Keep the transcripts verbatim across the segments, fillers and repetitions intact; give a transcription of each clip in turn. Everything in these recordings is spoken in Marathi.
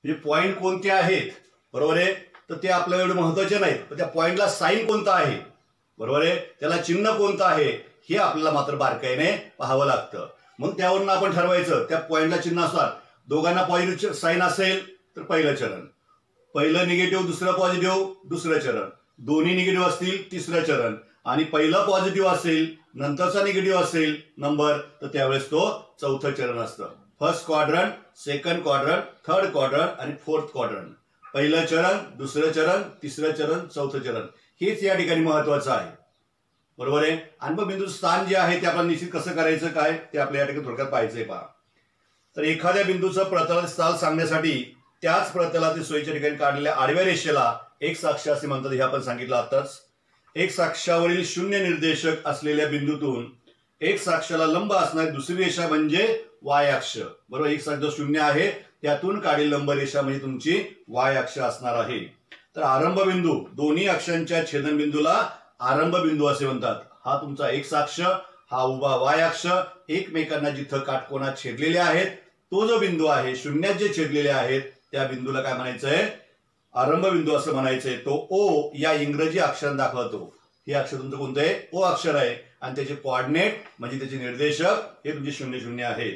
म्हणजे पॉइंट कोणते आहेत, बरोबर आहे, तर ते आपल्याला एवढे महत्वाचे नाहीत, पण त्या पॉइंटला साईन कोणता आहे, बरोबर आहे, त्याला चिन्ह कोणतं आहे हे आपल्याला मात्र बारकाईने पाहावं लागतं. मग त्यावरून आपण ठरवायचं त्या पॉइंटला चिन्ह असणार. दोघांना पॉझिटिव्ह साईन असेल तर पहिलं चरण, पहिलं निगेटिव्ह दुसरं पॉझिटिव्ह दुसरं चरण, दोन्ही निगेटिव्ह असतील तिसरं चरण, आणि पहिलं पॉझिटिव्ह असेल नंतरचा निगेटिव्ह असेल नंबर तर त्यावेळेस तो चौथं चरण असतं. First quadrant, second quadrant, third quadrant आणि फोर्थ क्वाड्रंट. पहिलं चरण, दुसरं चरण, तिसरं चरण, चौथं चरण, हेच या ठिकाणी महत्वाचं आहे, बरोबर आहे. आणि मग बिंदूचं स्थान जे आहे ते आपण निश्चित कसं करायचं काय ते आपल्या या ठिकाणी थोडक्यात पाहायचंय. पहा, तर एखाद्या बिंदूचं प्रतलाचे स्थान सांगण्यासाठी त्याच प्रतलातील सोयीच्या ठिकाणी काढलेल्या आडव्या रेषेला एक्स अक्ष असे म्हणतात, हे आपण सांगितलं आताच. एक्स अक्षावरील शून्य निर्देशक असलेल्या बिंदूतून एक्स अक्षाला लंब असणारी दुसरी रेषा म्हणजे वाय अक्ष, बरोबर. एक्स अक्ष जो शून्य आहे त्यातून काढलेली लंब रेषा म्हणजे तुमची वाय अक्ष असणार आहे. तर आरंभ बिंदू, दोन्ही अक्षांच्या छेदनबिंदूला आरंभ बिंदू असे म्हणतात. हा तुमचा एक्स अक्ष, हा उभा वाय अक्ष, एकमेकांना जिथं काटकोनात छेदलेले आहेत तो जो बिंदू आहे, शून्यात जे छेदलेले आहेत त्या बिंदूला काय म्हणायचंय, आरंभ बिंदू असं म्हणायचंय. तो ओ या इंग्रजी अक्षराने दाखवतो. हे अक्षर तुमचं कोणतं आहे, ओ अक्षर आहे, आणि त्याचे कोऑर्डिनेट म्हणजे त्याचे निर्देशक हे तुमचे शून्य शून्य आहे.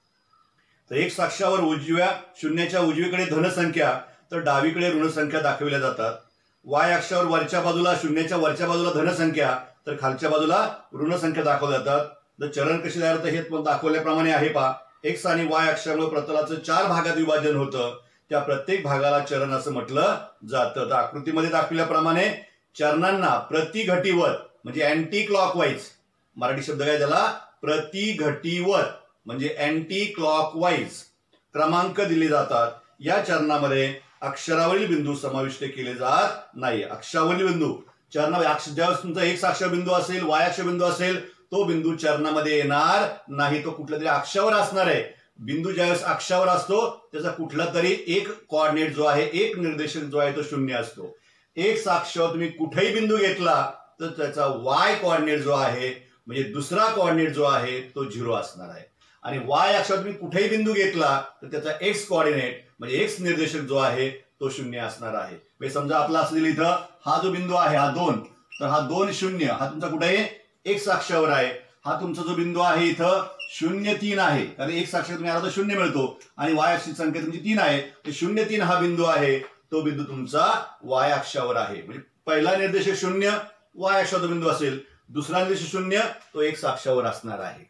तर एक्स अक्षावर उजव्या शून्याच्या उजवीकडे धनसंख्या तर डावीकडे ऋणसंख्या दाखविल्या जातात. वाय अक्षावर वरच्या बाजूला शून्याच्या वरच्या बाजूला धनसंख्या तर खालच्या बाजूला ऋणसंख्या दाखवल्या जातात. तर चरण कसे तयार होतं हे दाखवल्याप्रमाणे आहे. पहा, एक्स आणि वाय अक्षामुळे प्रतलाचं चार भागात विभाजन होतं. त्या प्रत्येक भागाला चरण असं म्हटलं जातं. तर आकृतीमध्ये दाखवल्याप्रमाणे चरणांना प्रतिघटीवर म्हणजे अँटी क्लॉकवाईज, मराठी शब्द काय त्याला, प्रतिघटीवर म्हणजे अँटी क्लॉकवाईज क्रमांक दिले जातात. या चरणामध्ये अक्षरावरील बिंदू समाविष्ट केले जात नाही. अक्षरावरील बिंदू चरणा ज्यावेळेस तुमचा एक्स अक्ष बिंदू असेल, वाय अक्ष बिंदू असेल, तो बिंदू चरणामध्ये येणार नाही, तो कुठल्या तरी अक्षावर असणार आहे. बिंदू ज्यावेळेस अक्षावर असतो त्याचा कुठला तरी एक कोऑर्डिनेट जो आहे, एक निर्देशक जो आहे तो शून्य असतो. एक्स अक्षावर तुम्ही कुठेही बिंदू घेतला तर त्याचा वाय कोऑर्डिनेट जो आहे म्हणजे दुसरा कोऑर्डिनेट जो आहे तो झिरो असणार आहे. आणि वाय अक्षावर तुम्ही कुठेही बिंदू घेतला तर त्याचा एक्स कोऑर्डिनेट म्हणजे एक्स निर्देशक जो आहे तो शून्य असणार आहे. म्हणजे समजा आपला असलेला इथं हा जो बिंदू आहे हा दोन, तर हा दोन शून्य हा तुमचा कुठे आहे, एक्स अक्षावर आहे. हा तुमचा जो बिंदू आहे इथं शून्य तीन आहे, कारण एक्स अक्षावर तुम्ही आला तर शून्य मिळतो आणि वाय अक्षाची संख्या तुमची तीन आहे. तर शून्य तीन हा बिंदू आहे, तो बिंदू तुमचा वाय अक्षावर आहे. म्हणजे पहिला निर्देशक शून्य वाय अक्षावर बिंदू असेल, दुसरा निर्देशक शून्य तो एक्स अक्षावर असणार आहे.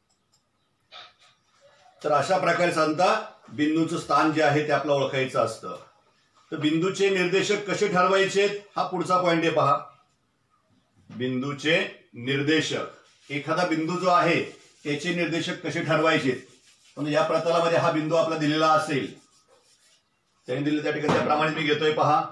तर अशा प्रकारे सांगता बिंदूचं स्थान जे आहे ते आपल्याला ओळखायचं असतं. तर बिंदूचे निर्देशक कसे ठरवायचे हा पुढचा पॉइंट आहे. पहा, बिंदूचे निर्देशक, एखादा बिंदू जो आहे त्याचे निर्देशक कसे ठरवायचे. म्हणजे या प्रतलामध्ये हा बिंदू आपला दिलेला असेल, त्याने दिले त्या ठिकाणी त्याप्रमाणे मी घेतोय. पहा,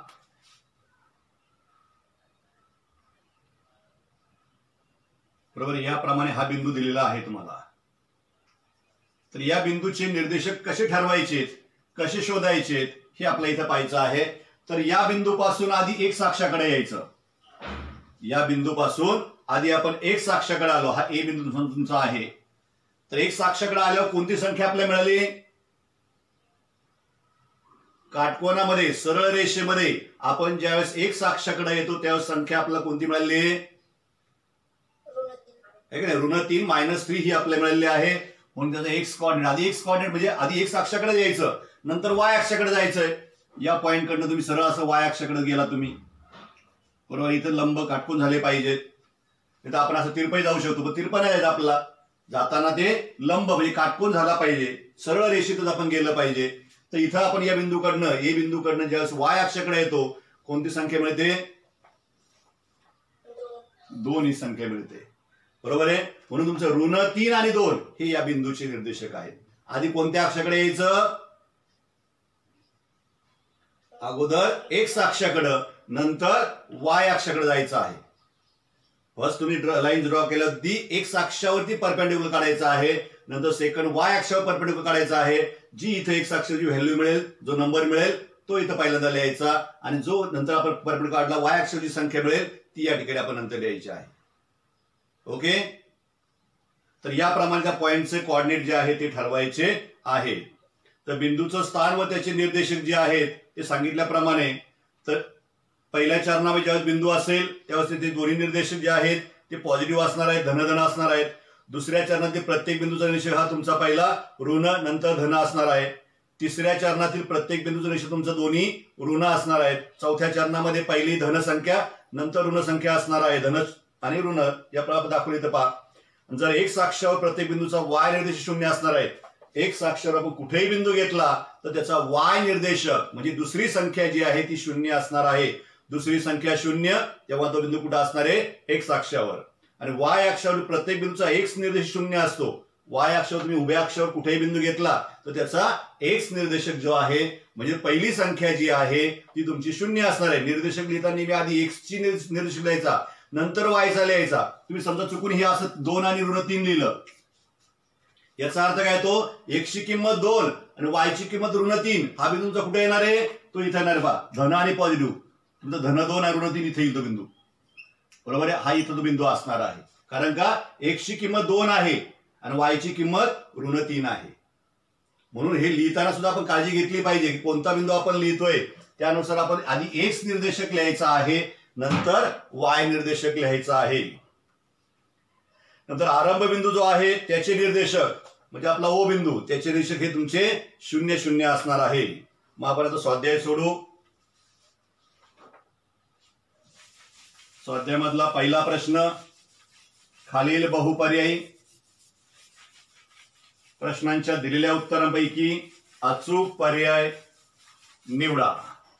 बरोबर, याप्रमाणे हा बिंदू दिलेला आहे तुम्हाला. तर या बिंदूचे निर्देशक कसे ठरवायचे, कसे शोधायचे हे आपल्या इथं पाहायचं आहे. तर या बिंदूपासून आधी एक्स अक्षाकडे यायचं. या बिंदूपासून आधी आपण एक्स अक्षाकडे आलो, हा ए बिंदू तुमचा आहे. तर एक्स अक्षाकडे आल्यावर कोणती संख्या आपल्याला मिळाली, काटकोनामध्ये सरळ रेषेमध्ये आपण ज्यावेळेस एक्स अक्षाकडे येतो त्यावेळेस संख्या आपल्याला कोणती मिळाली आहे, ऋण तीन मायनस थ्री ही आपल्याला मिळालेली आहे. म्हणून त्याचा एक्स कॉर्डिनेट आधी एक्स कॉर्डिनेट म्हणजे आधी एक्स अक्षाकडे यायचं, नंतर वाय अक्षाकडे जायचंय. या पॉइंट कडनं तुम्ही सरळ असं वाय अक्षाकडे गेला तुम्ही, बरोबर. इथं लंब काटकोन झाले पाहिजेत. इथं आपण असं तिरपई जाऊ शकतो, पण तिरपा नाही जायचं आपल्याला. जाताना ते लंब म्हणजे काटकोन झाला पाहिजे, सरळ रेषेतच आपण गेलं पाहिजे. तर इथं आपण या बिंदूकडनं ए बिंदूकडनं ज्यावेळेस वाय अक्षाकडे येतो कोणती संख्या मिळते, दोन ही संख्या मिळते, बरोबर आहे. म्हणून तुमचं ऋण तीन आणि दोन हे या बिंदूचे निर्देशक आहेत. आधी कोणत्या अक्षाकडे यायचं, अगोदर एक्स अक्षाकडं, नंतर वाय अक्षाकडे जायचं आहे. फर्स्ट तुम्ही लाईन ड्रॉ केलं ती एक्स अक्षावरती परपेंडिक्युलर काढायचं आहे, नंतर सेकंड वाय अक्षावर परपेंडिक्युलर काढायचं आहे. जी इथे एक्स अक्षाची व्हॅल्यू मिळेल, जो नंबर मिळेल तो इथं पहिल्यांदा लिहायचा, आणि जो नंतर आपण परपेंडिक्युलर काढला वाय अक्षाची संख्या मिळेल ती या ठिकाणी आपण नंतर लिहायची आहे. ओके. तर याप्रमाणे त्या पॉइंटचे कोऑर्डिनेट जे आहे ते ठरवायचे आहे. तर बिंदूचं स्थान व त्याचे निर्देशक जे आहेत ते सांगितल्याप्रमाणे, तर पहिल्या चरणामध्ये ज्यावेळेस बिंदू असेल त्यावेळेस ते दोन्ही निर्देशक जे आहेत ते पॉझिटिव्ह असणार आहेत, धनधन असणार आहेत. दुसऱ्या चरणातील प्रत्येक बिंदूचा निर्देशक हा तुमचा पहिला ऋण नंतर धन असणार आहे. तिसऱ्या चरणातील प्रत्येक बिंदूचा निर्देशक तुमचा दोन्ही ऋण असणार आहेत. चौथ्या चरणामध्ये पहिली धन संख्या नंतर ऋण संख्या असणार आहे. धन आणि ऋण या प्रकारे दाखवले तर पहा. जर एक साक्षावर प्रत्येक बिंदूचा वाय निर्देशक शून्य असणार आहे. एक साक्षावर आपण कुठेही बिंदू घेतला तर त्याचा वाय निर्देशक म्हणजे दुसरी संख्या जी आहे ती शून्य असणार आहे. दुसरी संख्या शून्य तेव्हा तो बिंदू कुठे असणार आहे? एक साक्षावर. आणि वाय अक्षावर प्रत्येक बिंदूचा एक्स निर्देशक शून्य असतो. वाय अक्षावर तुम्ही उभ्या अक्षावर कुठेही बिंदू घेतला तर त्याचा एक्स निर्देशक जो आहे म्हणजे पहिली संख्या जी आहे ती तुमची शून्य असणार आहे. निर्देशक लिहिताना मी आधी एक्स ची निर्देशक लिहायचा नंतर वायचा लिहायचा. तुम्ही समजा चुकून हे असं दोन आणि ऋण तीन लिहिलं, याचा अर्थ काय? तो एक्सची किंमत दोन आणि वायची किंमत ऋण तीन. हा बिंदू तुमचा कुठे येणार आहे? तो इथे येणार आहे पहा, धन आणि पॉझिटिव्ह. तुमचा धन दोन आणि ऋण तीन इथे येईल तो बिंदू. बरोबर आहे? हा इथं तो बिंदू असणार आहे. कारण का? एक्सची किंमत दोन आहे आणि वायची किंमत ऋण तीन आहे. म्हणून हे लिहिताना सुद्धा आपण काळजी घेतली पाहिजे की कोणता बिंदू आपण लिहितोय त्यानुसार आपण आधी एक्स निर्देशक लिहायचा आहे नंतर वाय निर्देशक लिहायचा आहे. नंतर आरंभ बिंदू जो आहे त्याचे निर्देशक म्हणजे आपला ओ बिंदू त्याचे निर्देशक हे तुमचे शून्य शून्य असणार आहे. मग आपण आता स्वाध्याय सोडू. स्वाध्यायामधला पहिला प्रश्न, खालील बहुपर्यायी प्रश्नांच्या दिलेल्या उत्तरांपैकी अचूक पर्याय निवडा.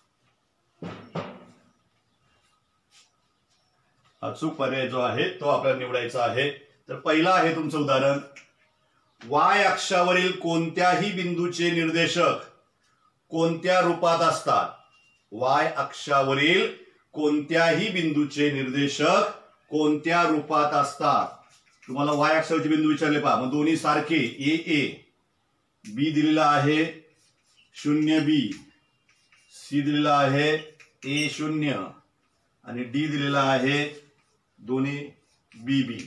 अचूक पर्याय जो आहे तो आपल्याला निवडायचा आहे. तर पहिला आहे तुमचं उदाहरण, वाय अक्षावरील कोणत्याही बिंदूचे निर्देशक कोणत्या रूपात असतात? वाय अक्षावरील कोणत्याही बिंदूचे निर्देशक कोणत्या रूपात असतात? तुम्हाला वाय अक्षावरचे बिंदू विचारले पहा. मग दोन्ही सारखे ए ए, बी दिलेला आहे शून्य बी, सी दिलेला आहे ए शून्य आणि डी दिलेला आहे दोन्ही बी बी.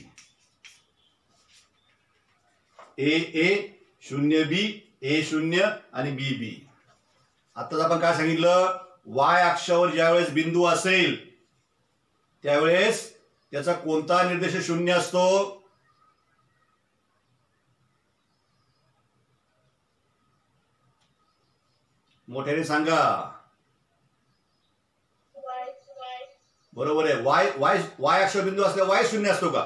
ए ए शून्य बी, ए शून्य आणि बी बी. आताच आपण काय सांगितलं? वाय अक्षावर ज्यावेळेस बिंदू असेल त्यावेळेस त्याचा कोणता निर्देशक शून्य असतो? मोठ्याने सांगा. बरोबर आहे. वाय वाय वाय अक्षर बिंदू असल्या वाय शून्य असतो का?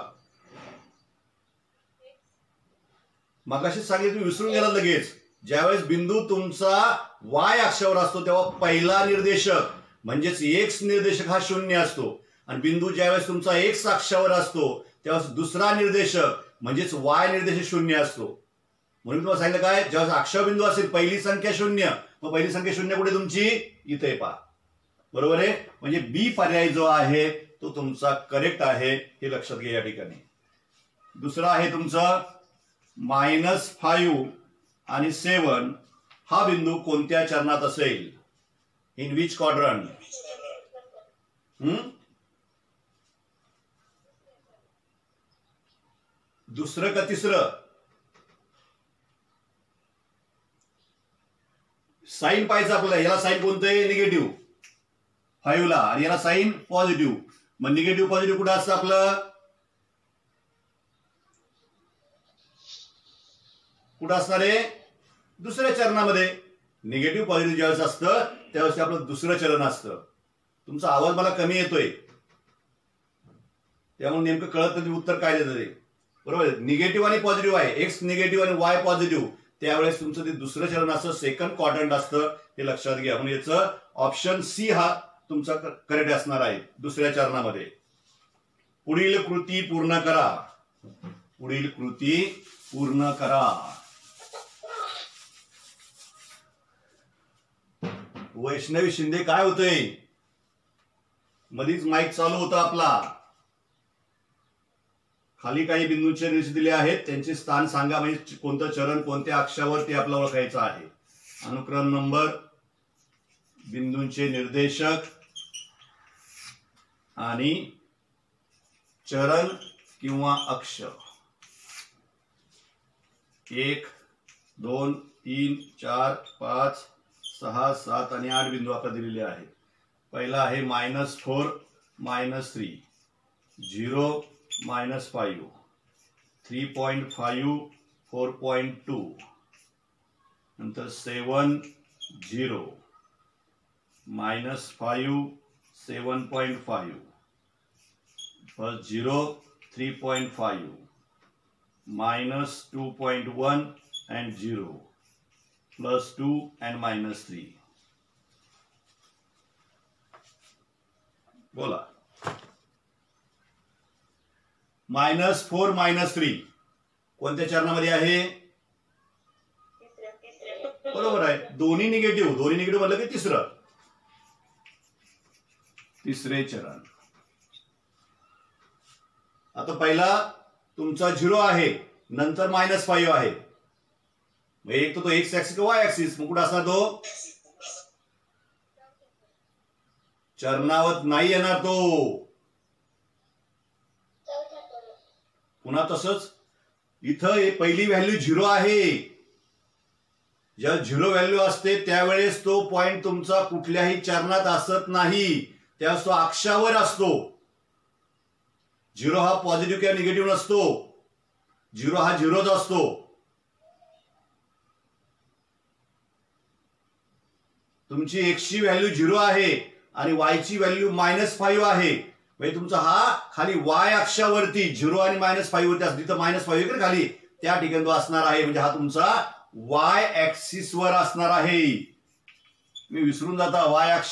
मगाशी सांगितलं तुम्ही विसरून गेला लगेच. ज्यावेळेस बिंदू तुमचा वाय अक्षावर असतो तेव्हा पहिला निर्देशक म्हणजेच एक्स निर्देशक हा शून्य असतो आणि बिंदू ज्यावेळेस तुमचा एक्स अक्षावर असतो त्यावेळेस दुसरा निर्देशक म्हणजेच वाय निर्देशक शून्य असतो. म्हणून तुम्हाला सांगितलं काय? ज्यावेळेस अक्षर बिंदू असेल पहिली संख्या शून्य, मग पहिली संख्या शून्य कुठे तुमची? इथे पहा. बरोबर आहे? म्हणजे बी पर्याय जो आहे तो तुमचा करेक्ट आहे हे लक्षात घ्या या ठिकाणी. दुसरा आहे तुमचा मायनस फाईव्ह आणि सेवन हा बिंदू कोणत्या चरणात असेल? In which quadrant? हम्म दुसरं का तिसरं? साईन पाहायचं आपल्याला. याला साईन कोणतं आहे? निगेटिव्ह फाईव्ह ला आणि याला साईन पॉझिटिव्ह. मग निगेटिव्ह पॉझिटिव्ह कुठं असतं आपलं? कुठं असणार आहे? दुसऱ्या चरणामध्ये. निगेटिव्ह पॉझिटिव्ह ज्यावेळेस असतं त्यावेळेस आपलं दुसरं चरण असतं. तुमचा आवाज मला कमी येतोय त्यामुळे नेमकं कळत नाही उत्तर काय देतं ते. बरोबर. निगेटिव्ह आणि पॉझिटिव्ह आहे, एक्स निगेटिव्ह आणि वाय पॉझिटिव्ह, त्यावेळेस तुमचं ते दुसरं चरण असतं, सेकंड क्वाड्रंट असतं. हे लक्षात घ्या. म्हणजे याचं ऑप्शन सी हा तुमचा करेक्ट असणार आहे दुसऱ्या चरणामध्ये. पुढील कृती पूर्ण करा. पुढील कृती पूर्ण करा. वैष्णवी शिंदे काय होतंय? मधीच माईक चालू होता आपला. खाली काही बिंदूंचे निर्देश दिले आहेत त्यांचे स्थान सांगा. म्हणजे कोणतं चरण कोणत्या अक्षावर ते आपल्याला ओळखायचं आहे. अनुक्रम नंबर, बिंदूंचे निर्देशक आणि चरण किंवा अक्ष. एक दोन तीन चार पाच सहा सात आणि आठ बिंदू आपल्याला दिलेले आहेत. पहिला आहे minus four minus three, zero minus five, three point five, four point two, नंतर seven zero, minus five, seven point five, first zero, three point five, minus two point one and zero, plus two and minus three. बोला. मायनस फोर मायनस थ्री कोणत्या चरणामध्ये आहे? बरोबर आहे. दोन्ही निगेटिव्ह, दोन्ही निगेटिव्ह म्हटलं की तिसरं, तिसरे चरण. आता पहिला तुमचा झिरो आहे, नंतर मायनस फाईव्ह आहे. एक तो तो एक्स ऍक्सिस किंवा वाय ऍक्सिस, मग कुठं असणार तो? चरणावत नाही येणार तो. पुन्हा तसंच इथं पहिली व्हॅल्यू झिरो आहे. जेव्हा झिरो व्हॅल्यू असते त्यावेळेस तो पॉइंट तुमचा कुठल्याही चरणात असत नाही, त्यावेळेस तो अक्षावर असतो. झिरो हा पॉझिटिव्ह किंवा निगेटिव्ह नसतो, झिरो हा झिरोच असतो. तुमची एक्सची व्हॅल्यू झिरो आहे आणि वायची व्हॅल्यू मायनस फाईव्ह आहे, म्हणजे तुमचा हा खाली वाय अक्षावरती झिरो आणि मायनस फाईव्ह वरती असतो. तिथं मायनस फाईव्ह आहे खाली, त्या ठिकाणी तो असणार आहे. म्हणजे हा तुमचा वाय ऍक्सिस वर असणार आहे. मी विसरून जाता वाय अक्ष.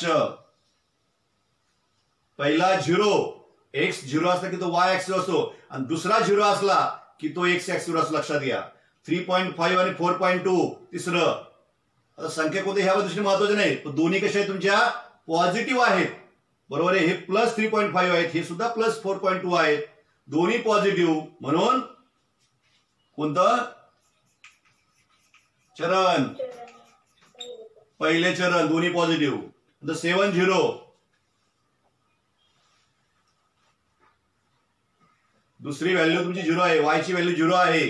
पहिला झिरो, एक्स झिरो असला की तो वाय ऍक्सिस असतो, आणि दुसरा झिरो असला की तो एक्स ऍक्सिस वर असतो. लक्षात घ्या. थ्री पॉईंट फाईव्ह आणि फोर पॉईंट टू तिसरं. आता संख्या कोणत्या ह्या दृष्टीने महत्वाचे नाही, पण दोन्ही कशा आहेत तुमच्या? पॉझिटिव्ह आहेत. बरोबर आहे. हे प्लस थ्री पॉईंट फाईव्ह आहेत, हे सुद्धा प्लस फोर पॉईंट टू आहेत. दोन्ही पॉझिटिव्ह, म्हणून कोणतं चरण? पहिले चरण, दोन्ही पॉझिटिव्ह. सेवन झिरो, दुसरी व्हॅल्यू तुमची झिरो आहे, वायची व्हॅल्यू झिरो आहे.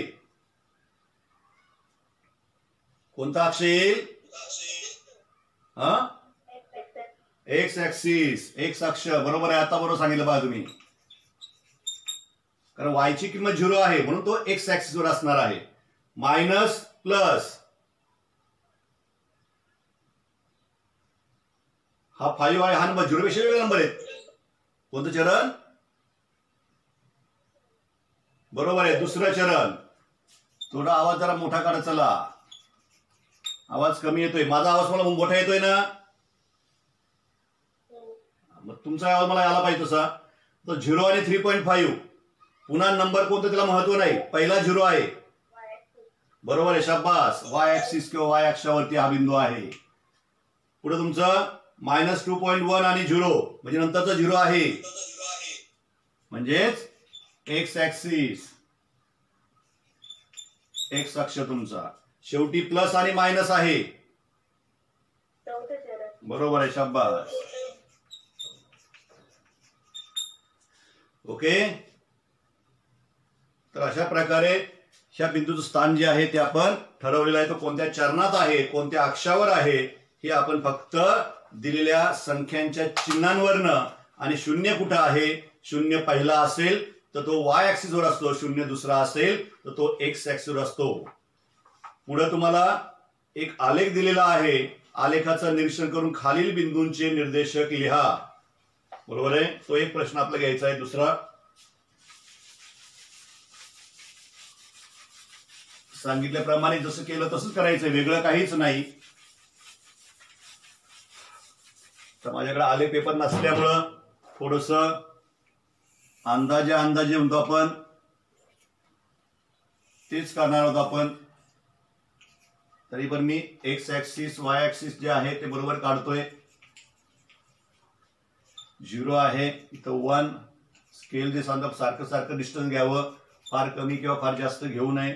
कोणता अक्ष येईल? हा, एक्स ऍक्सिस, एक्स अक्ष. बरोबर आहे. आता बरोबर सांगितलं बघा तुम्ही, कारण वायची किंमत झिरो आहे म्हणून तो एक्स ऍक्सिस वर असणार आहे. मायनस प्लस, हा फाईव्ह आहे, हा नंबर झिरो पेक्षा वेगळे नंबर आहेत. कोणतं चरण? बरोबर आहे, दुसरं चरण. थोडा आवाज जरा मोठा करा. चला, आवाज कमी येतोय. माझा आवाज मला मोठा येतोय ना? मग तुमचा आवाज मला यायला पाहिजे तसा. तर झिरो आणि थ्री पॉईंट फाईव्ह, पुन्हा नंबर कोणतं त्याला महत्व नाही, पहिला झिरो आहे. बरोबर आहे, शाबास. वाय ऍक्सिस किंवा वाय अक्षावरती हा बिंदू आहे. पुढे तुमचं मायनस टू पॉईंट वन आणि झिरो, म्हणजे नंतरचा झिरो आहे, म्हणजेच एक्स ऍक्सिस, एक्स अक्ष तुमचा. शेवटी प्लस आणि मायनस आहे. बरोबर आहे, शाबास. ओके. तर अशा प्रकारे ह्या बिंदूचं स्थान जे आहे ते आपण ठरवलेलं आहे. तो कोणत्या चरणात आहे, कोणत्या अक्षावर आहे, हे आपण फक्त दिलेल्या संख्यांच्या चिन्हांवरनं, आणि शून्य कुठं आहे, शून्य पहिला असेल तर तो वाय ऍक्सिस वर असतो, शून्य दुसरा असेल तर तो एक्स ऍक्सिस वर असतो. पुढे तुम्हाला एक आलेख दिलेला आहे. आलेखाचं निरीक्षण करून खालील बिंदूंचे निर्देशक लिहा. बरोबर आहे. तो एक प्रश्न आपला घ्यायचा आहे. दुसरा, सांगितल्याप्रमाणे जसं केलं तसंच करायचंय, वेगळं काहीच नाही. तर माझ्याकडे आलेख पेपर नसल्यामुळं थोडस अंदाजे अंदाजे म्हणतो आपण, तेच करणार आहोत आपण. तरी पण मी एक्स ऍक्सिस वाय ऍक्सिस जे आहे ते बरोबर काढतोय. झिरो आहे इथं, वन. स्केल जे सांगतात सारखं सारखं डिस्टन्स घ्यावं, फार कमी किंवा फार जास्त घेऊ नये.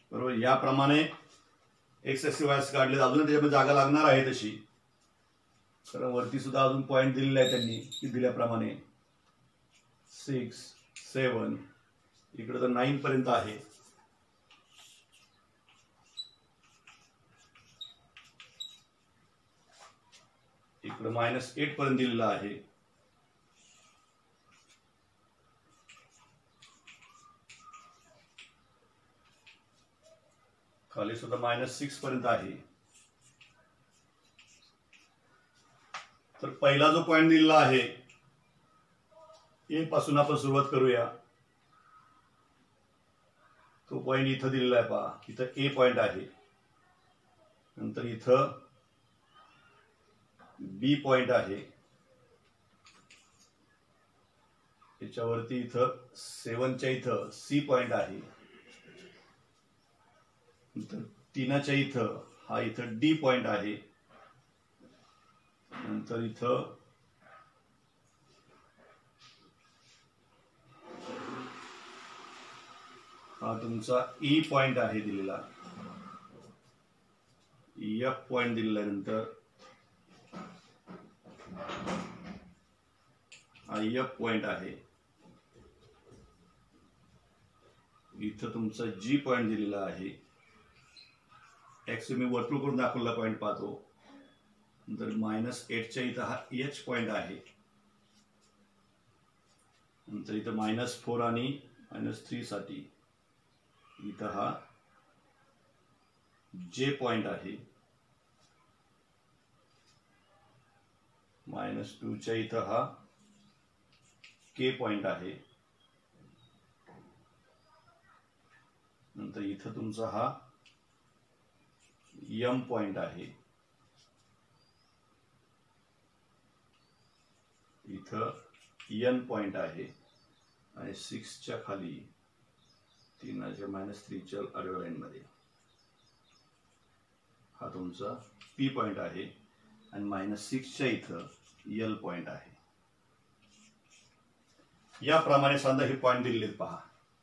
बरोबर. याप्रमाणे एक्स एक्स वाय काढले, अजून त्याच्यामध्ये जागा लागणार आहे तशी, कारण वरती सुद्धा अजून पॉईंट दिलेले आहे त्यांनी की दिल्याप्रमाणे सिक्स सेवन, इकडे तर नाईन पर्यंत आहे. इकडे मायनस एट पर्यंत दिलेला आहे. खाली सुद्धा मायनस सिक्स पर्यंत आहे. तर पहिला जो पॉइंट दिलेला आहे ए पासून आपण सुरुवात करूया. तो पॉइंट इथं दिलेला आहे पहा. इथं ए पॉइंट आहे, नंतर इथं बी पॉइंट आहे, याच्यावरती इथं सेवनच्या इथं सी पॉइंट आहे, नंतर तीनाच्या इथं हा इथं डी पॉइंट आहे, नंतर इथं हा तुमचा ई पॉइंट आहे दिलेला, एफ पॉइंट दिलेला, नंतर हा एफ पॉइंट आहे, इथं तुमचा जी पॉइंट दिलेला आहे. एक्स मी वर्तुळ करून दाखवलेला पॉइंट पाहतो. नंतर मायनस एटच्या इथं हा एच पॉइंट आहे, नंतर इथं मायनस फोर आणि मायनस थ्री साठी इथं हा जे पॉइंट आहे, मायनस टूच्या इथं हा के पॉइंट आहे, नंतर इथं तुमचा हा एम पॉइंट आहे, इथं एन पॉइंट आहे, आणि सिक्सच्या खाली तीनाच्या मायनस थ्रीच्या आडव्या लाईन मध्ये हा तुमचा पी पॉइंट आहे, आणि मायनस सिक्सच्या इथं एल पॉइंट आहे. याप्रमाणे समजा हे पॉइंट दिलेले पहा.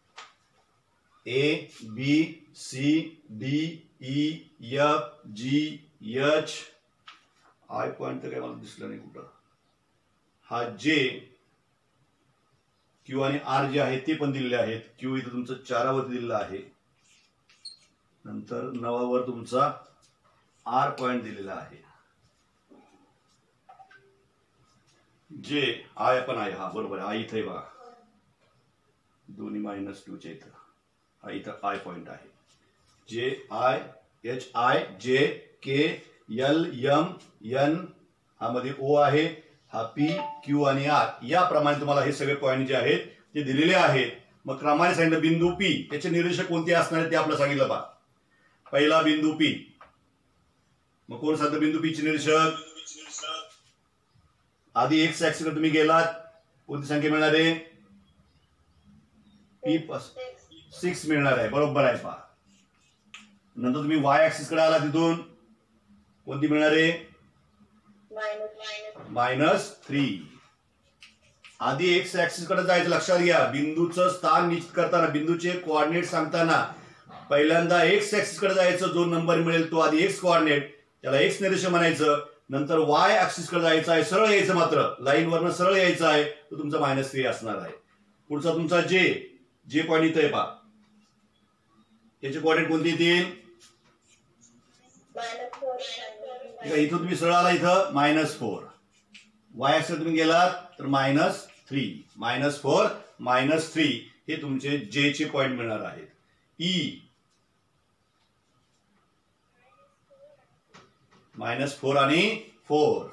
A B C D E F G H, I point तर काय मला दिसलं नाही कुठं. हा जे क्यू आणि आर जे आहे ते पण दिलेले आहेत. क्यू इथं तुमचं चारावरती दिलेला आहे, नंतर नवावर तुमचा आर पॉइंट दिलेला आहे. जे आय पण आहे, हा बरोबर आहे, आय इथे बघा दोन्ही मायनस टूच्या इथं हा इथं आय पॉइंट आहे. जे आय एच आय जे के एल एम एन, हा मध्ये ओ आहे, हा पी क्यू आणि आर. याप्रमाणे तुम्हाला हे सगळे पॉइंट जे आहेत ते दिलेले आहेत. मग क्रमाने सांगितलं बिंदू पी, त्याचे निरीक्षक कोणते असणार आहेत ते आपलं सांगितलं पहा. पहिला बिंदू पी, मग कोण सांगतं बिंदू पी चे निरीक्षक? आधी एक्स ऍक्सिस कडे तुम्ही गेलात, कोणती संख्या मिळणार आहे? पी सिक्स मिळणार आहे, बरोबर आहे पहा. नंतर तुम्ही वाय ऍक्सिस कडे आला, तिथून कोणती मिळणार आहे? Minus three. आधी एक्स ऍक्सिस कडे जायचं, लक्षात घ्या. बिंदूचं स्थान निश्चित करताना, बिंदूचे कोऑर्डिनेट सांगताना पहिल्यांदा एक्स ऍक्सिस कडे जायचं. जो नंबर मिळेल तो आधी एक्स कोऑर्डिनेट, त्याला एक्स निरीक्षक म्हणायचं. नंतर वाय ऍक्सिस कडे जायचं आहे, सरळ यायचं, मात्र लाईन वरनं सरळ यायचं आहे, तो तुमचा मायनस थ्री असणार आहे. पुढचा तुमचा जे जे पॉईंट इथं आहे पहा, याचे कोऑर्डिनेट कोणते येतील? इथं तुम्ही सरळ आला, इथं मायनस फोर. वाय ऍक्सिस तुम्ही गेलात तर minus three, minus four minus three, हे तुमचे जे चे पॉइंट मिळणार आहेत. ई मायनस फोर आणि फोर.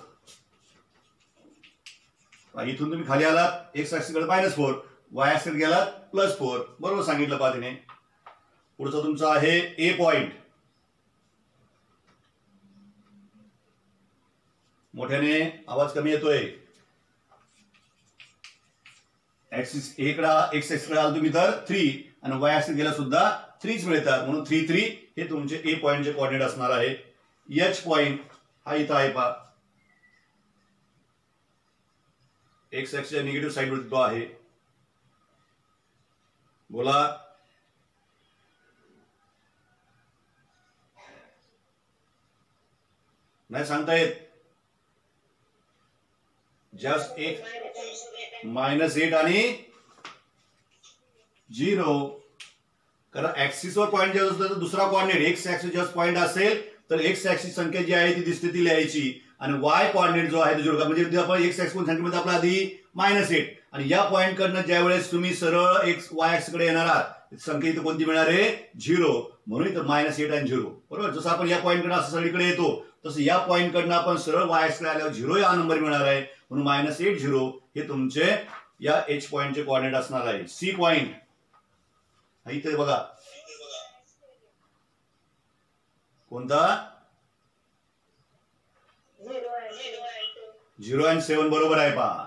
इथून तुम्ही खाली आलात, एक्स ऍक्सिस कडे मायनस फोर, वाय ऍक्सिस गेलात प्लस फोर, बरोबर सांगितलं पहा तिने. पुढचा तुमचा आहे ए पॉइंट. मोठ्याने आवाज कमी येतोय. ऍक्सिस ए कडे एक्स ऍक्सिस कडे आला तुम्ही तर थ्री, आणि वाय ऍक्सिस गेला सुद्धा थ्रीच मिळतात, म्हणून थ्री थ्री हे तुमचे ए पॉइंटचे कोऑर्डिनेट असणार आहे. एच पॉइंट हा इथं आहे पहा, एक्स ऍक्सिसच्या निगेटिव्ह साइडवरती तो आहे. बोला. नाही सांगता येत. जस्ट एक मायनस एट आणि झिरो. कारण ऍक्सिसवर पॉईंट जे असतो तर दुसरा coordinate x axis just point असेल तर एक्स ऍक्सिस संख्या जी आहे ती दिसते ती लिहायची आणि वाय कॉर्डिनेट जो आहे तो झिरो. म्हणजे आपण एक्स ऍक्सिस संख्येमध्ये आपला आधी मायनस एट आणि या पॉईंट कडनं ज्या वेळेस तुम्ही सरळ एक्स वाय ऍक्सिस कडे येणार आहात संख्या इथं कोणती मिळणार आहे झिरो. म्हणून इथं मायनस एट आणि झिरो. बरोबर. जसं आपण या पॉईंट कडे असं सगळीकडे येतो तसं या पॉईंट कडनं आपण सरळ वाय ऍक्सिस कडे आल्यावर झिरो हा नंबर मिळणार आहे. म्हणून मायनस एट झिरो हे तुमचे या एच पॉईंटचे कॉर्डिनेट असणार आहे. सी पॉईंट इथे बघा कोणता झिरो अँड सेवन बरोबर आहे पहा.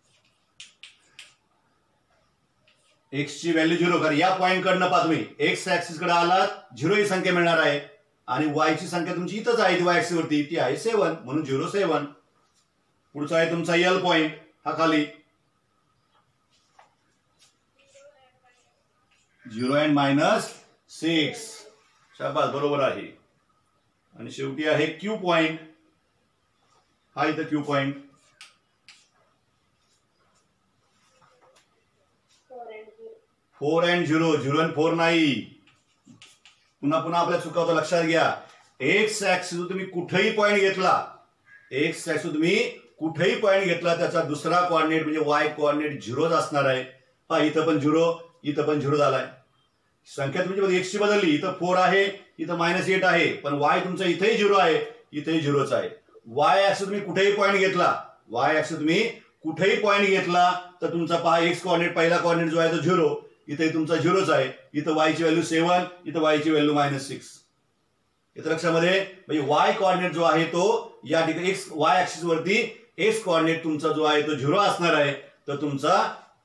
एक्स ची व्हॅल्यू झिरो. कारण या पॉईंट कडनं पहा तुम्ही एक्स ऍक्सिस कडे आलात झिरो ही संख्या मिळणार आहे आणि वाय ची संख्या तुमची इथंच आहे ती वाय ऍक्सिस वरती ती आहे सेवन म्हणून झिरो सेवन. पुढचा आहे तुमचा एल पॉईंट हा खाली झिरो अँड मायनस सिक्स. शाबास बरोबर आहे. आणि शेवटी आहे क्यू पॉईंट हा इथं Q point four and zero. Zero and four नाही. पुन्हा पुन्हा आपल्या चुका होता लक्षात घ्या. एक्स ऍक्सिस तुम्ही कुठेही पॉईंट घेतला एक्स ऍक्सिस तुम्ही कुठेही पॉईंट घेतला त्याचा दुसरा कॉर्डिनेट म्हणजे वाय कॉर्डिनेट झिरोच असणार आहे. हा इथं पण झिरो इथं पण झिरो झालाय. संख्या तुमची एक्स ची बदलली. इथं फोर आहे इथं मायनस एट आहे पण वाय तुमचा इथेही झिरो आहे इथेही झिरोच आहे. वाय ऍक्सिस तुम्ही कुठेही पॉईंट घेतला वाय ऍक्सिस तुम्ही कुठेही पॉईंट घेतला तर तुमचा पहा एक्स कॉर्डिनेट पहिला कॉर्डिनेट जो आहे तो झिरो इथे तुमचा झिरोच आहे. इथं वायची व्हॅल्यू सेवन इथं वायची व्हॅल्यू मायनस सिक्स. इथं लक्षामध्ये म्हणजे वाय कॉर्डिनेट जो आहे तो या ठिकाणी एक्स वाय ऍक्सिस वरती एक्स कॉर्डिनेट तुमचा जो आहे तो झिरो असणार आहे. तर तुमचा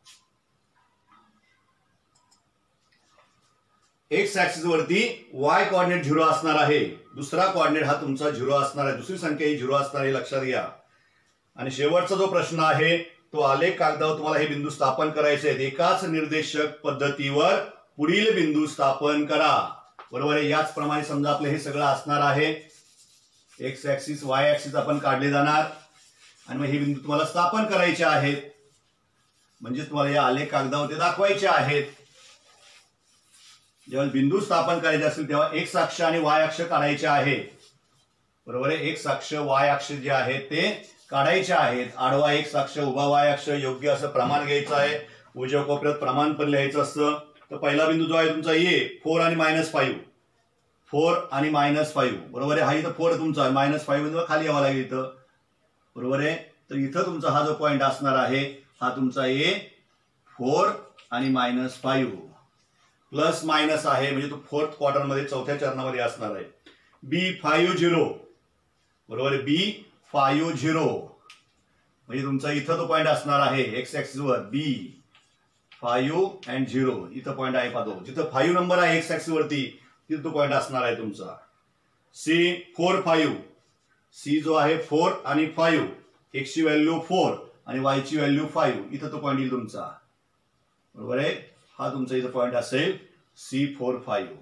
एक्स ऍक्सिस वरती वाय कॉर्डिनेट झिरो असणार आहे. दुसरा कॉर्डिनेट हा तुमचा झिरो असणार आहे. दुसरी संख्या ही झिरो असणार आहे लक्षात घ्या. आणि शेवटचा जो प्रश्न आहे तो आलेख कागदावर तुम्हाला हे बिंदू स्थापन करायचे आहेत. एकाच निर्देशक पद्धतीवर पुढील बिंदू स्थापन करा. बरोबर आहे. याचप्रमाणे समजा आपलं हे सगळं असणार आहे. एक्स ऍक्सिस वाय ऍक्सिस आपण काढले जाणार आणि मग हे बिंदू तुम्हाला स्थापन करायचे आहेत. म्हणजे तुम्हाला या आलेख कागदावर ते दाखवायचे आहेत. जेव्हा बिंदू स्थापन करायचे असेल तेव्हा एक्स अक्ष आणि वाय अक्ष काढायचे आहे. बरोबर आहे. एक्स अक्ष वाय अक्ष जे आहेत ते काढायचे आहेत. आडवा एक्स अक्ष उभा वाय अक्ष योग्य असं प्रमाण घ्यायचं आहे. उजव्या कोपऱ्यात प्रमाण पण लिहायचं असतं. तर पहिला बिंदू जो आहे तुमचा ए फोर आणि मायनस फाईव्ह फोर आणि मायनस फाईव्ह. बरोबर आहे. हा इथं फोर तुमचा आहे मायनस फाईव्ह खाली यावं लागेल इथं. बरोबर आहे. तर इथं तुमचा हा जो पॉईंट असणार आहे हा तुमचा ए फोर आणि मायनस फाईव्ह प्लस मायनस आहे म्हणजे तो फोर्थ क्वार्टर मध्ये चौथ्या चरणामध्ये असणार आहे. B five zero. बरोबर आहे. बी फाईव्ह झिरो म्हणजे तुमचा इथं तो पॉईंट असणार आहे एक्स ऍक्सिस वर बी फाईव्ह अँड झिरो. इथं पॉईंट आहे पाहतो जिथं फाईव्ह नंबर आहे एक्स ऍक्सिस वरती तिथं तो पॉईंट असणार आहे तुमचा. C four five. सी जो आहे फोर आणि फाईव्ह. एक्स ची व्हॅल्यू फोर आणि वाय ची व्हॅल्यू फाईव्ह. इथं तो पॉईंट येईल तुमचा. बरोबर आहे. हा तुमचा इथं पॉईंट असेल सी फोर फाईव्ह.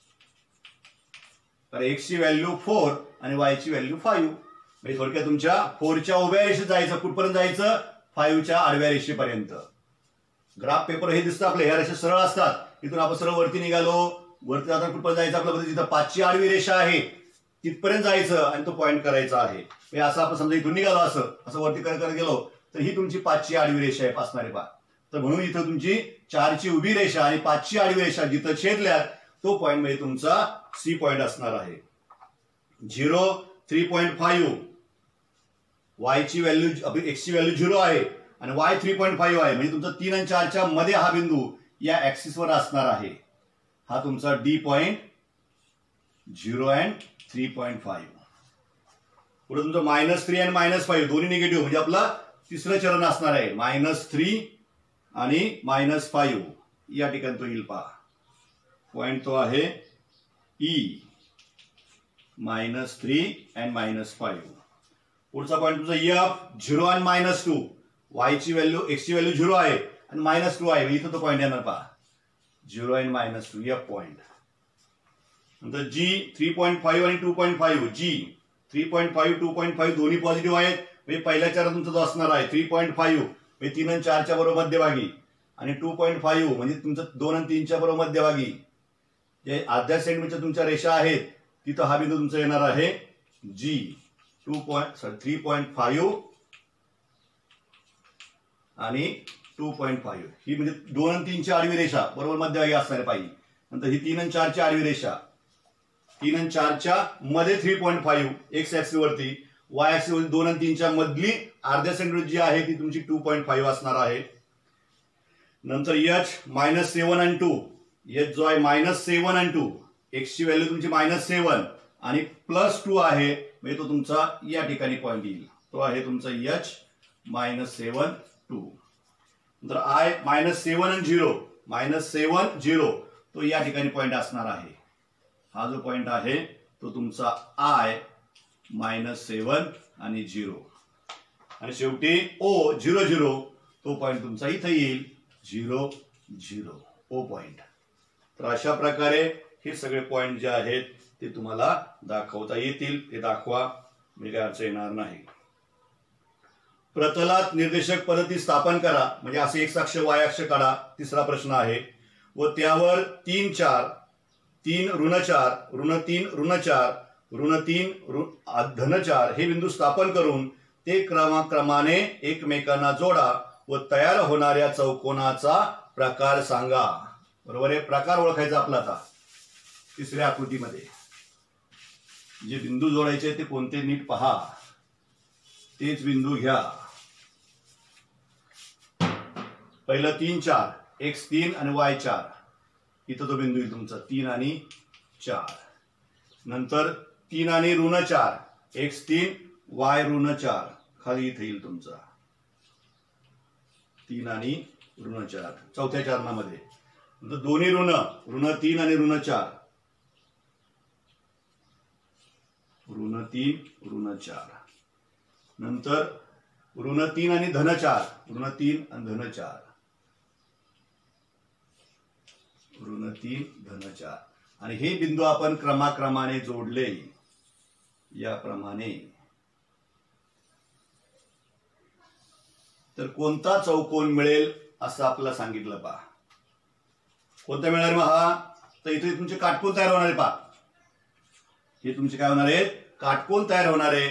तर एक्स ची व्हॅल्यू फोर आणि वाय ची व्हॅल्यू फाईव्ह. म्हणजे थोडक्यात तुमच्या फोरच्या उभ्या रेषेत जायचं कुठपर्यंत जायचं फाईव्हच्या आडव्या रेषेपर्यंत. ग्राफ पेपर हे दिसतं आपल्या ह्या रेषा सरळ असतात. इथून आपण सरळ वरती निघालो वरती जाताना कुठपर्यंत जायचं आपल्याला जिथं पाचची आडवी रेषा आहे तिथपर्यंत जायचं आणि तो पॉईंट करायचा आहे. म्हणजे असं आपण समजा इथून निघालो असं असं वरती करत करत गेलो तर ही तुमची पाचची आडवी रेषा आहे असणारे पा. तर म्हणून इथं तुमची चारची उभी रेषा आणि पाचची आडवी रेषा जिथं छेदल्यात तो पॉईंट म्हणजे तुमचा सी पॉईंट असणार आहे. झिरो थ्री पॉईंट फाईव्ह वायची व्हॅल्यू एक्सची व्हॅल्यू झिरो आहे आणि वाय थ्री पॉईंट फाईव्ह आहे म्हणजे तुमचा तीन आणि चारच्या मध्ये हा बिंदू या ऍक्सिसवर असणार आहे. हा तुमचा D point zero and three point five. पुढे तुमचं minus three and minus five दोन्ही निगेटिव्ह म्हणजे आपला तिसरं चरण असणार आहे. मायनस थ्री आणि मायनस फाईव्ह या ठिकाणी तो येईल पहा. पॉईंट तो आहे E minus three and minus five. पुढचा पॉईंट तुमचा F zero and minus two. वायची व्हॅल्यू एक्सची व्हॅल्यू झिरो आहे आणि मायनस टू आहे इथं तो पॉईंट येणार पहा. Zero and minus two F point. नंतर जी थ्री पॉईंट फाईव्ह आणि two point five G three point five two point five दोन्ही पॉझिटिव्ह आहेत, म्हणजे पहिल्या चार तुमचा जो असणार आहे थ्री पॉईंट फाईव्ह म्हणजे तीन आणि चारच्या बरोबर मध्यभागी, आणि टू पॉईंट फाईव्ह म्हणजे तुमचं दोन आणि तीनच्या बरोबर मध्यभागी. जे अर्ध्या सेंटीमीटरच्या तुमच्या रेषा आहेत तिथं हा बिंदू तुमचा येणार आहे G. Two point sorry three point five आणि टू पॉईंट फाईव्ह ही म्हणजे दोन आणि तीनची आडवी रेषा बरोबर मध्यभागी असणारे पाहिजे. नंतर ही तीन आणि चारची आडवी रेषा, तीन आणि चारच्या मध्ये three point five x axis वरती, वाय ऍक्सिस वरती दोन आणि तीनच्या मधली अर्ध्या सेंटीमीटर जी आहे ती तुमची टू पॉईंट फाईव्ह असणार आहे. नंतर एच मायनस सेव्हन आणि टू, एच जो आहे मायनस सेव्हन आणि टू, एक्सची व्हॅल्यू तुमची मायनस सेव्हन आणि प्लस टू आहे, म्हणजे तो तुमचा या ठिकाणी पॉईंट येईल, तो आहे तुमचा एच मायनस सेव्हन टू. नंतर आय मायनस सेव्हन आणि झिरो, मायनस सेव्हन झिरो तो या ठिकाणी पॉईंट असणार आहे. हा जो पॉईंट आहे तो तुमचा आय मायनस सेव्हन आणि झिरो, आणि शेवटी ओ झिरो झिरो तो पॉईंट तुमचा इथे येईल झिरो झिरो ओ पॉईंट. तर अशा प्रकारे हे सगळे पॉईंट जे आहेत ते तुम्हाला दाखवता येतील, ते दाखवा, मी काय अडचण येणार नाही. प्रतलात निर्देशक पद्धती स्थापन करा, म्हणजे असे एक्स अक्ष वाय अक्ष काढा, तिसरा प्रश्न आहे, व त्यावर तीन चार, तीन ऋण चार, ऋण तीन ऋण चार, ऋण तीन धन चार हे बिंदू स्थापन करून ते क्रमाक्रमाने एकमेकांना जोडा व तयार होणाऱ्या चौकोनाचा प्रकार सांगा. बरोबर आहे, प्रकार ओळखायचा आपला. आता तिसऱ्या आकृतीमध्ये जे बिंदू जोडायचे ते कोणते नीट पहा, तेच बिंदू घ्या. पहिलं तीन चार, एक्स तीन आणि वाय चार, इथं तो बिंदू येईल तुमचा तीन आणि चार. नंतर तीन आणि ऋण चार, एक्स तीन वाय ऋण चार, खाली इथे येईल तुमचा तीन आणि ऋण चार चौथ्या चरणामध्ये. नंतर दोन्ही ऋण, ऋण तीन आणि ऋण चार, ऋण तीन ऋण चार. नंतर ऋण तीन आणि धन चार, ऋण तीन आणि धन चार, ऋण तीन धन चार. आणि हे बिंदू आपण क्रमाक्रमाने जोडले याप्रमाणे, तर कोणता चौकोन मिळेल असं आपल्याला सांगितलं. पहा कोणता मिळणार मग हा, तर इथे तुमचे काटकोन तयार होणार आहे. पहा हे तुमचे काय होणार आहेत, काटकोन तयार होणार आहे.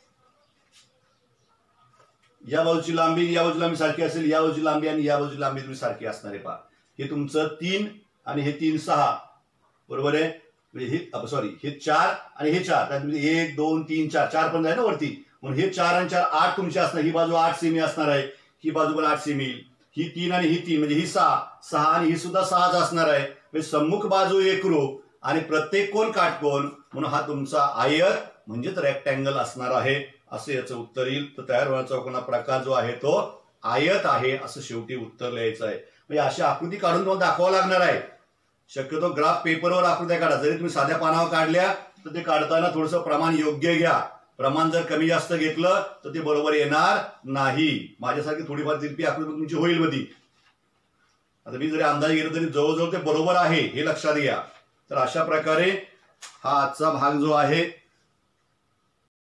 या बाजूची लांबी या बाजूची लांबी सारखी असेल, या बाजूची लांबी आणि या बाजूची लांबी तुम्ही सारखी असणार आहे. पहा हे तुमचं तीन आणि हे तीन सहा, बरोबर आहे. म्हणजे हे सॉरी हे चार आणि हे चार, एक दोन तीन चार, चार पण आहे ना वरती, म्हणून हे चार आणि चार आठ तुमचे असणार. ही बाजू आठ सेमी असणार आहे, ही बाजू पण आठ सेमी येईल. ही तीन आणि ही तीन म्हणजे ही सहा, सहा आणि ही सुद्धा सहाच असणार आहे. म्हणजे सम्मुख बाजू एकरूप आणि प्रत्येक कोण काटकोन, म्हणून हा तुमचा आयत म्हणजेच रेक्टँगल असणार आहे, असं याचं उत्तर येईल. तर तयार होण्याचा चौकोना प्रकार जो आहे तो आयत आहे, असं शेवटी उत्तर लिहायचं आहे. म्हणजे अशी आकृती काढून तुम्हाला दाखवावं लागणार आहे. शक्यतो ग्राफ पेपरवर आकृत्या काढा, जरी तुम्ही साध्या पानावर काढल्या तर ते काढताना थोडंसं प्रमाण योग्य घ्या. प्रमाण जर कमी जास्त घेतलं तर ते बरोबर येणार नाही. माझ्यासारखी थोडीफार तिरपी आकृती तुमची होईल मध्ये. आता मी जरी अंदाज घेतला तरी जवळजवळ ते बरोबर आहे हे लक्षात घ्या. तर अशा प्रकारे हा आजचा भाग जो आहे